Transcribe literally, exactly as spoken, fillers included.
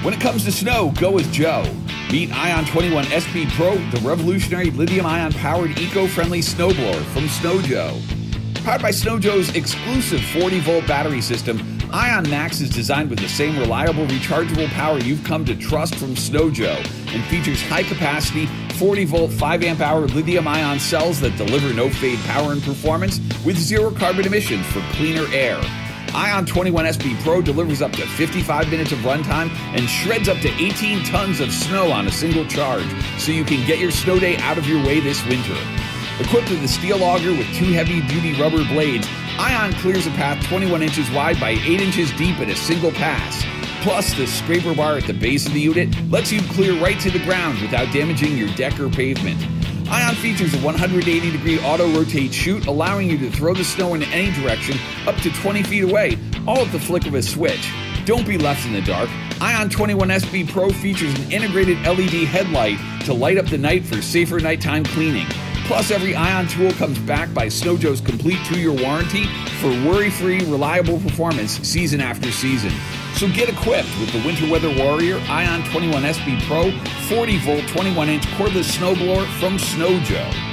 When it comes to snow, go with Joe. Meet Ion twenty-one S P Pro, the revolutionary lithium-ion powered eco-friendly snowblower from Snow Joe. Powered by Snow Joe's exclusive forty volt battery system, Ion Max is designed with the same reliable rechargeable power you've come to trust from Snow Joe and features high-capacity forty volt five amp hour lithium-ion cells that deliver no-fade power and performance with zero carbon emissions for cleaner air. Ion twenty-one S P Pro delivers up to fifty-five minutes of runtime and shreds up to eighteen tons of snow on a single charge, so you can get your snow day out of your way this winter. Equipped with a steel auger with two heavy-duty rubber blades, Ion clears a path twenty-one inches wide by eight inches deep at a single pass. Plus, the scraper bar at the base of the unit lets you clear right to the ground without damaging your deck or pavement. Ion features a one hundred eighty degree auto-rotate chute, allowing you to throw the snow in any direction up to twenty feet away, all at the flick of a switch. Don't be left in the dark. Ion twenty-one S P Pro features an integrated L E D headlight to light up the night for safer nighttime cleaning. Plus, every Ion tool comes backed by Snow Joe's complete two-year warranty for worry-free, reliable performance season after season. So get equipped with the Winter Weather Warrior Ion twenty-one S P Pro forty volt twenty-one inch cordless snowblower from Snow Joe.